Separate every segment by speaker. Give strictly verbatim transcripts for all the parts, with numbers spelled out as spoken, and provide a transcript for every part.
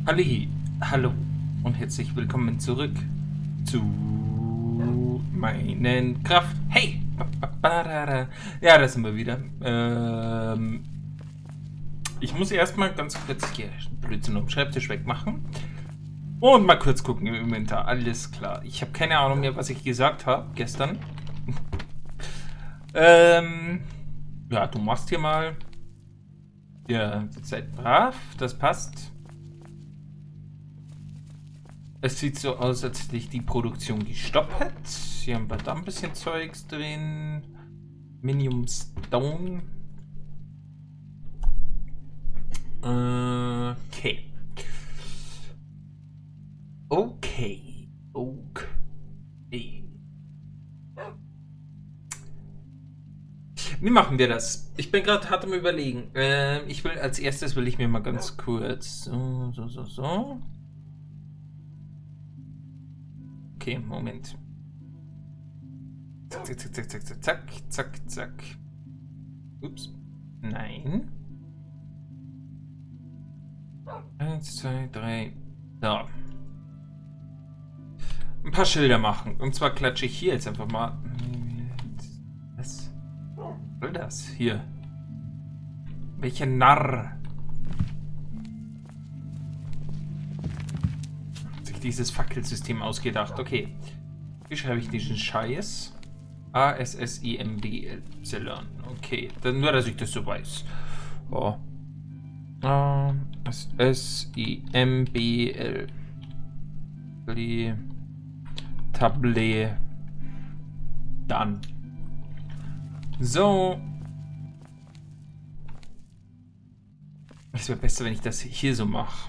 Speaker 1: Halli, hallo und herzlich willkommen zurück zu meinen Kraft. Hey! Ja, da sind wir wieder. Ähm, ich muss erstmal ganz kurz hier Blödsinn am Schreibtisch wegmachen. Und mal kurz gucken im Inventar. Alles klar. Ich habe keine Ahnung mehr, was ich gesagt habe gestern. ähm, ja, du machst hier mal. Ja, seid brav. Das passt. Es sieht so aus, als hätte ich die Produktion gestoppt hätte. Hier haben wir da ein bisschen Zeugs drin. Minium Stone. Okay. Okay. Okay. Wie machen wir das? Ich bin gerade hart am Überlegen. Äh, ich will als erstes will ich mir mal ganz kurz. So, so, so, so. Okay, Moment. Zack, zack, zack, zack, zack, zack, zack, zack. Ups. Nein. Eins, zwei, drei. So. Ein paar Schilder machen. Und zwar klatsche ich hier jetzt einfach mal. Was soll das? Hier. Welcher Narr. Dieses Fackelsystem ausgedacht. Okay. Wie schreibe ich diesen Scheiß? A S S I M B Y. Okay. Dann nur, dass ich das so weiß. Oh. A S S I M B L. Tablet. Dann. So. Es wäre besser, wenn ich das hier so mache.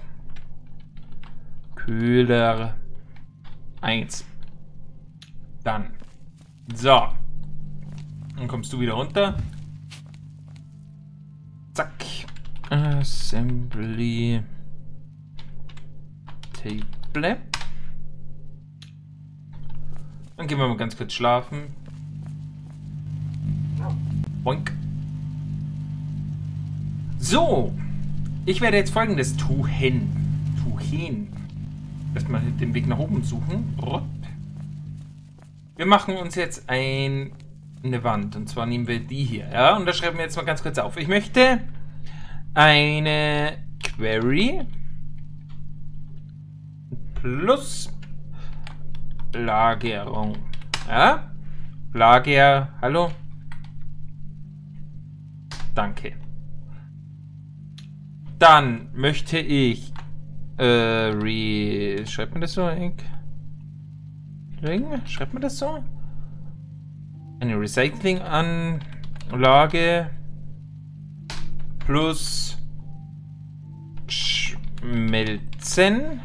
Speaker 1: Köhler eins. Dann. So. Dann kommst du wieder runter. Zack. Assembly. Table. Dann gehen wir mal ganz kurz schlafen. Boink. So. Ich werde jetzt Folgendes tun. Tun. Erstmal den Weg nach oben suchen. Wir machen uns jetzt ein, eine Wand. Und zwar nehmen wir die hier. Ja, und da schreiben wir jetzt mal ganz kurz auf. Ich möchte eine Query plus Lagerung. Ja? Lager. Hallo? Danke. Dann möchte ich Äh, re... Schreibt man das so? Ring? Schreibt man das so? Eine Recyclinganlage plus Schmelzen.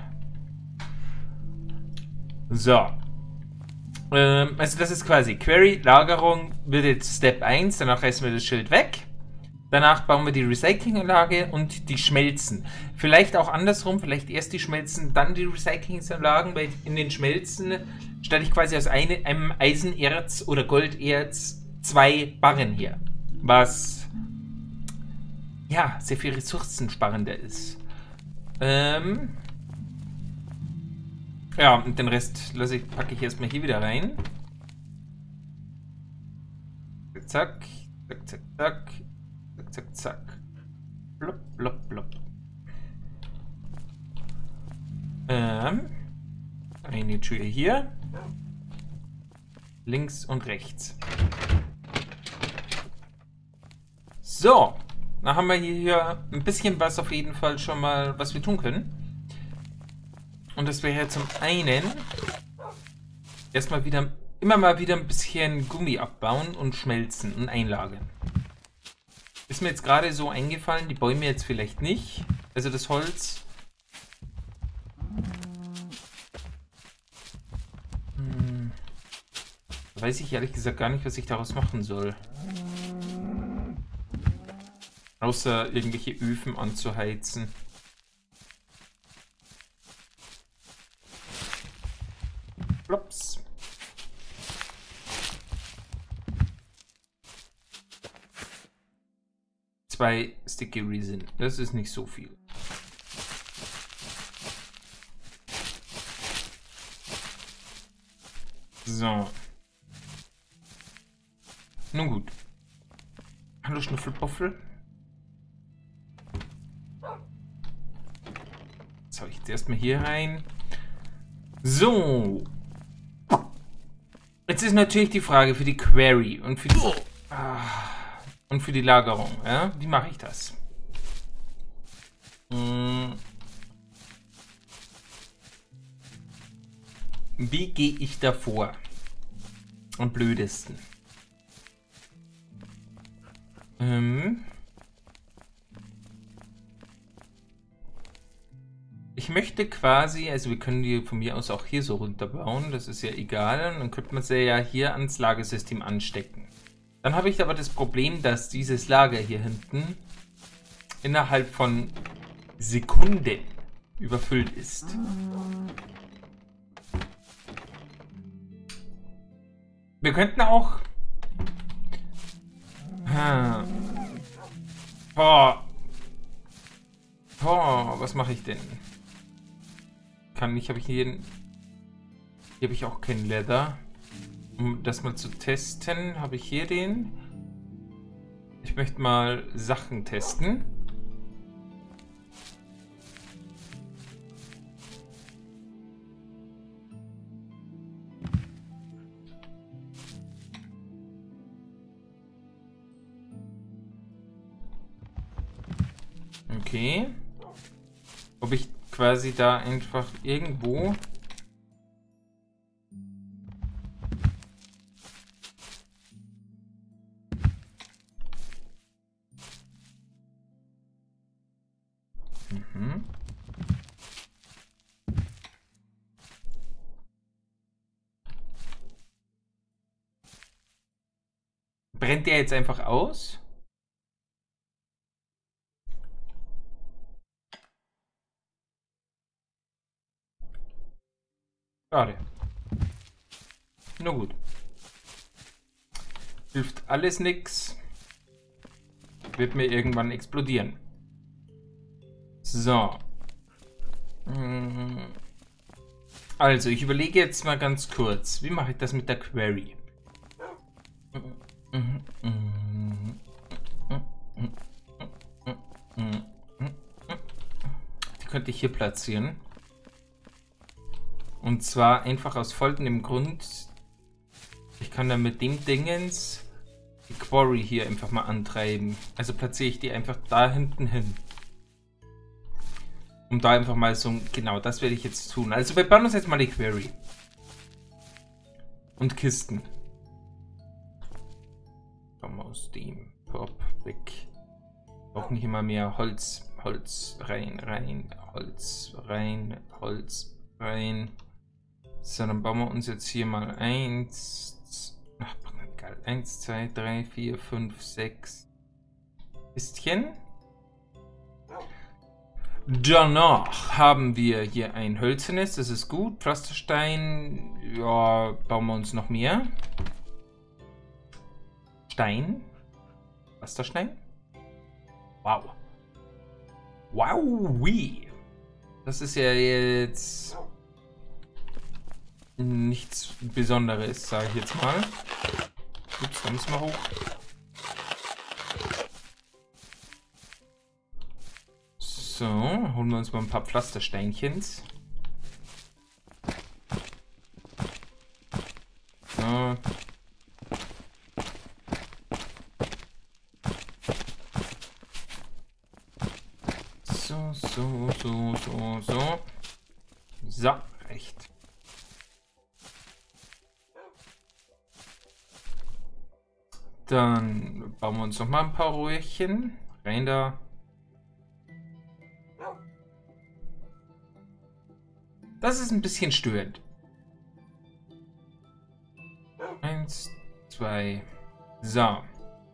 Speaker 1: So. Ähm, also das ist quasi Query, Lagerung wird jetzt Step eins, danach reißen wir das Schild weg. Danach bauen wir die Recyclinganlage und die Schmelzen. Vielleicht auch andersrum, vielleicht erst die Schmelzen, dann die Recyclinganlagen, weil in den Schmelzen stelle ich quasi aus eine, einem Eisenerz oder Golderz zwei Barren her. Was ja sehr viel ressourcensparender ist. Ähm ja, und den Rest lasse ich, packe ich erstmal hier wieder rein. Zack, zack, zack, zack. Zack, zack. Blop, blop, blop. Ähm, eine Tür hier. Links und rechts. So. Dann haben wir hier ein bisschen was auf jeden Fall schon mal, was wir tun können. Und das wäre zum einen erstmal wieder, immer mal wieder ein bisschen Gummi abbauen und schmelzen und einlagern. Ist mir jetzt gerade so eingefallen, die Bäume jetzt vielleicht nicht. Also das Holz. Hm. Weiß ich ehrlich gesagt gar nicht, was ich daraus machen soll. Außer irgendwelche Öfen anzuheizen. Plops. Zwei Sticky Resin. Das ist nicht so viel. So. Nun gut. Hallo Schnuffelboffel. Jetzt hau ich jetzt erstmal hier rein. So. Jetzt ist natürlich die Frage für die Query und für die, ah, und für die Lagerung. Ja? Wie mache ich das? Hm. Wie gehe ich da vor? Am blödesten. Ähm. Ich möchte quasi, also wir können die von mir aus auch hier so runterbauen, das ist ja egal. Dann könnte man sie ja hier ans Lagersystem anstecken. Dann habe ich aber das Problem, dass dieses Lager hier hinten innerhalb von Sekunden überfüllt ist. Wir könnten auch... Hm. Boah. Boah, was mache ich denn? Kann ich, habe ich hier... Hier habe ich auch kein Leather. Um das mal zu testen, habe ich hier den. Ich möchte mal Sachen testen. Okay. Ob ich quasi da einfach irgendwo... Mhm. Brennt der jetzt einfach aus? Schade. Na gut. Hilft alles nix. Wird mir irgendwann explodieren. So. Also, ich überlege jetzt mal ganz kurz. Wie mache ich das mit der Query? Die könnte ich hier platzieren. Und zwar einfach aus folgendem Grund. Ich kann dann mit dem Dingens die Quarry hier einfach mal antreiben. Also platziere ich die einfach da hinten hin. Um da einfach mal so... Genau, das werde ich jetzt tun. Also wir bauen uns jetzt mal die Query. Und Kisten. Komm aus dem Pop weg. Auch nicht immer mehr Holz. Holz rein, rein. Holz rein, Holz rein. So, dann bauen wir uns jetzt hier mal eins. Ach, geil. eins, zwei, drei, vier, fünf, sechs Kistchen. Danach haben wir hier ein hölzernes, das ist gut. Pflasterstein, ja, bauen wir uns noch mehr. Stein. Pflasterstein. Wow. Wow, wie. Das ist ja jetzt nichts Besonderes, sage ich jetzt mal. Ups, da müssen wir hoch. So, holen wir uns mal ein paar Pflastersteinchens. So. So, so, so, so, so. So, recht. Dann bauen wir uns noch mal ein paar Röhrchen. Rein da. Das ist ein bisschen störend. Eins, zwei. So.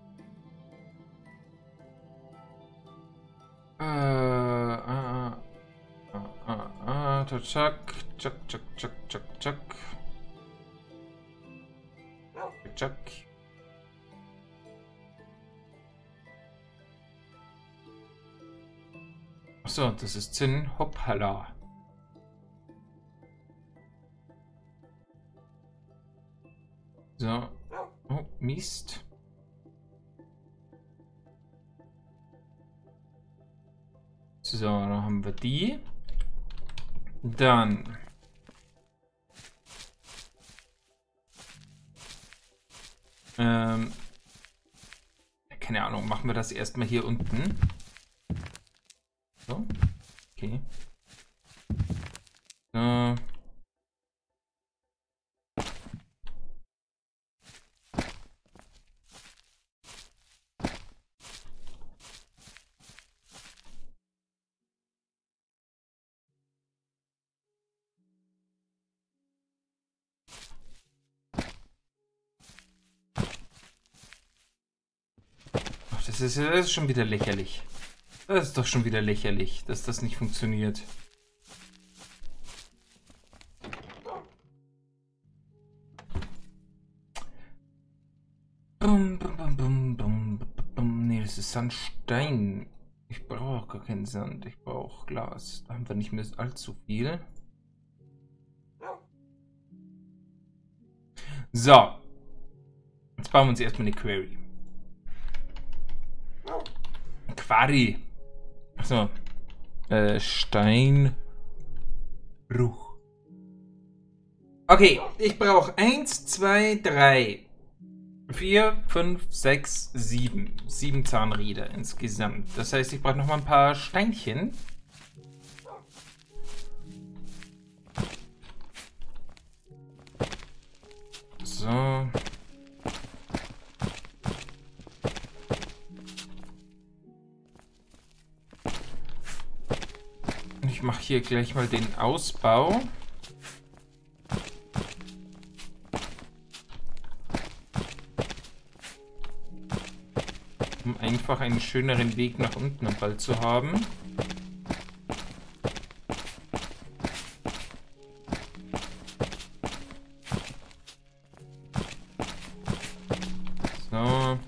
Speaker 1: Äh, äh, äh, äh, äh, zack, zack, zack, zack, zack, zack. Zack. Achso, das ist Zinn. Hoppala. So. Oh, Mist. So, dann haben wir die. Dann. Ähm. Keine Ahnung, machen wir das erstmal hier unten. So. Okay. So. Ach, das ist, das ist schon wieder lächerlich. Das ist doch schon wieder lächerlich, dass das nicht funktioniert. Bum, bum, bum, bum, bum, bum. Nee, das ist Sandstein. Ich brauche gar keinen Sand. Ich brauche Glas. Da haben wir nicht mehr allzu viel. So. Jetzt bauen wir uns erstmal eine Quarry. Quarry. Achso. Äh, Steinbruch. Okay, ich brauche eins, zwei, drei, vier, fünf, sechs, sieben. Sieben Zahnräder insgesamt. Das heißt, ich brauche noch mal ein paar Steinchen. So. Ich mache hier gleich mal den Ausbau. Um einfach einen schöneren Weg nach unten am Ball zu haben. So.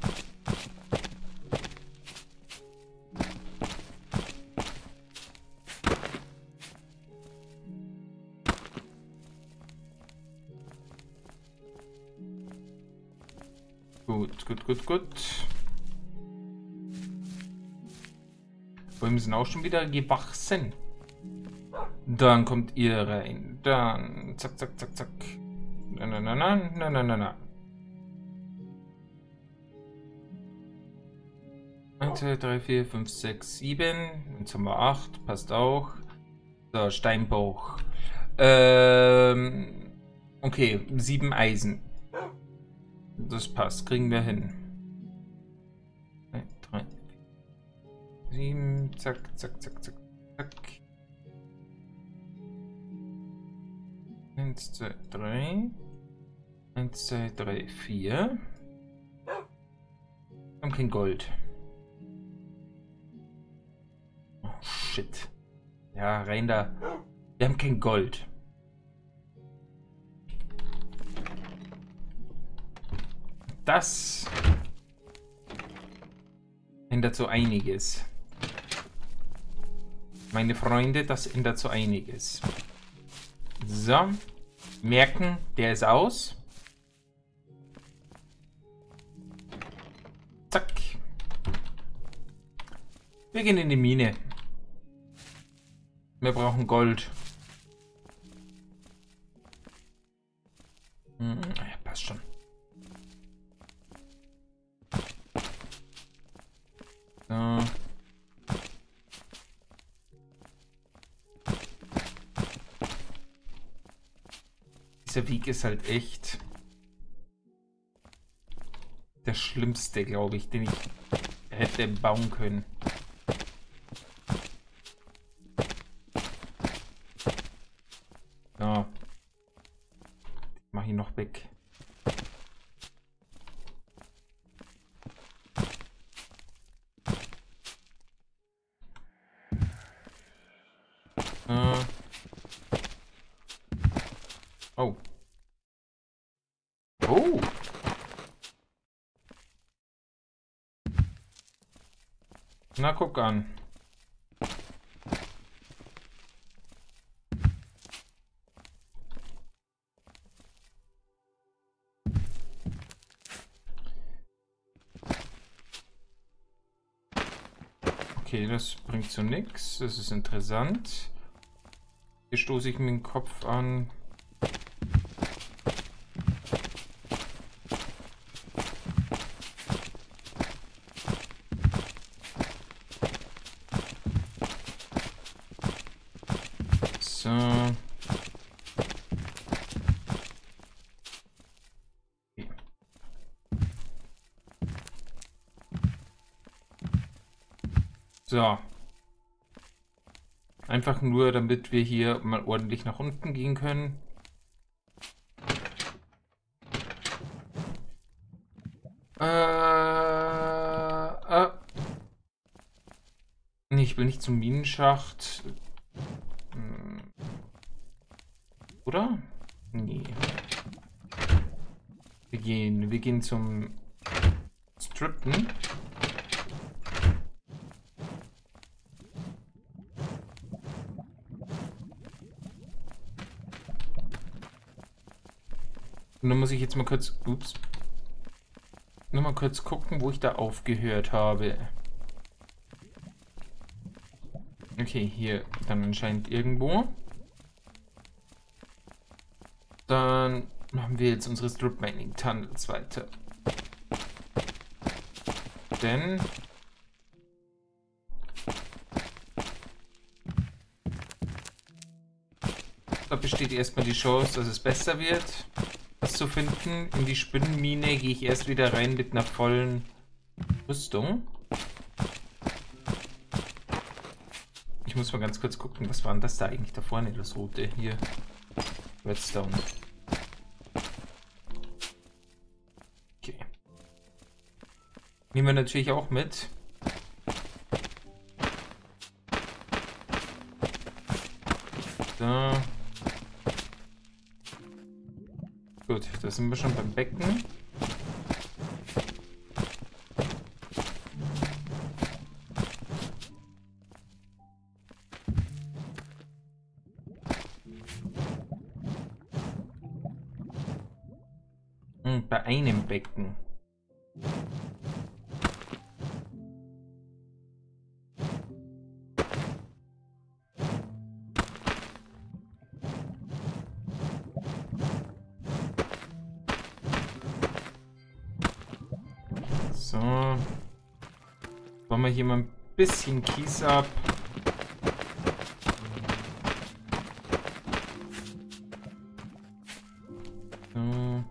Speaker 1: Gut, gut, gut, gut. Bäume sind auch schon wieder gewachsen. Dann kommt ihr rein. Dann zack, zack, zack, zack. Na, na, na, na, na, na, na, na. eins, zwei, drei, vier, fünf, sechs, sieben. Jetzt haben wir acht. Passt auch. So, Steinbruch. Ähm. Okay, sieben Eisen. Das passt. Kriegen wir hin. drei, sieben. Zack, zack, zack, zack, zack. eins, zwei, drei. eins, zwei, drei, vier. Wir haben kein Gold. Oh, shit. Ja, rein da. Wir haben kein Gold. Das ändert so einiges. Meine Freunde, das ändert so einiges. So. Merken, der ist aus. Zack. Wir gehen in die Mine. Wir brauchen Gold. Hm, ja, passt schon. So. Dieser Weg ist halt echt der schlimmste, glaube ich, den ich hätte bauen können. So. Ich mache ihn noch weg. So. Oh. Oh. Na, guck an. Okay, das bringt so nix. Das ist interessant. Hier stoße ich mir den Kopf an. So. Okay. So. Einfach nur, damit wir hier mal ordentlich nach unten gehen können. Äh, äh. Nee, ich will nicht zum Minenschacht. Hm. Oder? Nee. Wir gehen, wir gehen zum Strippen. Und dann muss ich jetzt mal kurz, ups, nur mal kurz gucken, wo ich da aufgehört habe. Okay, hier dann anscheinend irgendwo. Dann machen wir jetzt unsere Strip Mining Tunnels weiter. Denn da besteht erstmal die Chance, dass es besser wird, was zu finden. In die Spinnenmine gehe ich erst wieder rein mit einer vollen Rüstung. Ich muss mal ganz kurz gucken, was war denn das da eigentlich da vorne, das rote hier? Redstone. Okay. Nehmen wir natürlich auch mit. So. Gut, da sind wir schon beim Becken. Und bei einem Becken. So. Bauen wir hier mal ein bisschen Kies ab. So.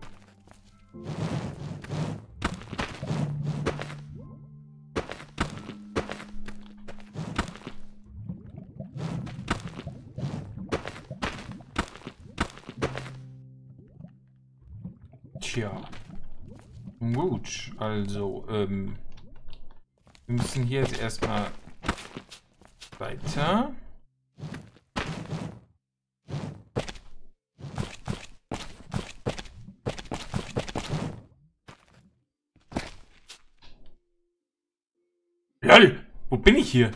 Speaker 1: Tja. Gut, also, ähm, wir müssen hier jetzt erstmal weiter. LOL! Wo bin ich hier?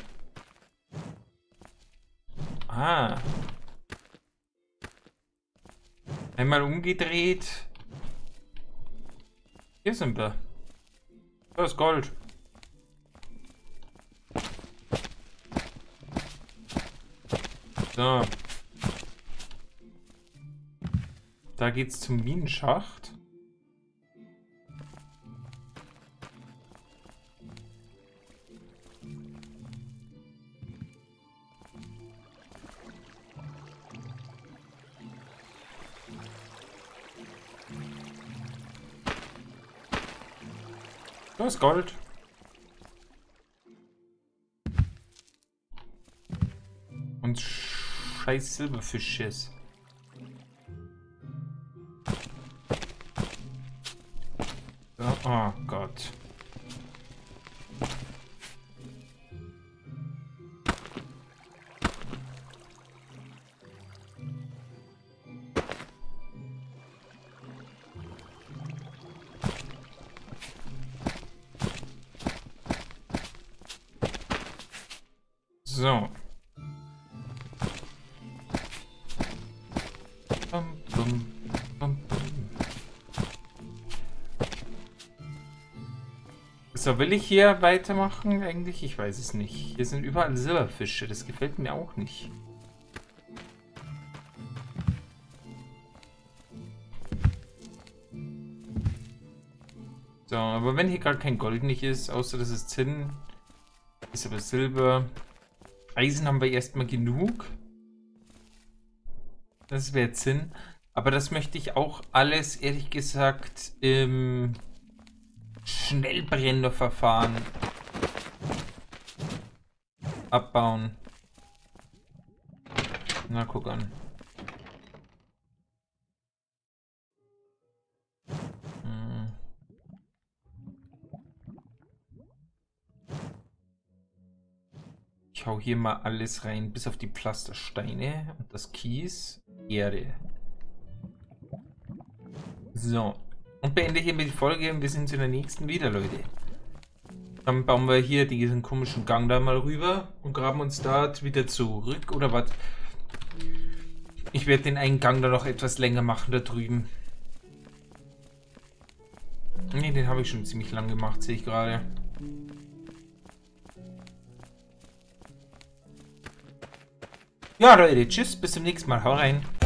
Speaker 1: Ah. Einmal umgedreht. Hier sind wir. Das ist Gold. So. Da geht's zum Minenschacht. Das ist Gold. Und scheiß Silberfischs. So, oh Gott. So. Bum, bum, bum, bum. So, will ich hier weitermachen eigentlich? Ich weiß es nicht. Hier sind überall Silberfische. Das gefällt mir auch nicht. So, aber wenn hier gar kein Gold nicht ist, außer das ist Zinn, ist aber Silber. Eisen haben wir erstmal genug. Das wäre Zinn. Aber das möchte ich auch alles, ehrlich gesagt, im Schnellbrennerverfahren abbauen. Na, guck an. Hm. Ich hau hier mal alles rein, bis auf die Pflastersteine und das Kies. Erde. So. Und beende hiermit die Folge und wir sehen uns in der nächsten wieder, Leute. Dann bauen wir hier diesen komischen Gang da mal rüber und graben uns da wieder zurück, oder was? Ich werde den einen Gang da noch etwas länger machen, da drüben. Ne, den habe ich schon ziemlich lang gemacht, sehe ich gerade. Ja, Leute, tschüss, bis zum nächsten Mal. Hau rein.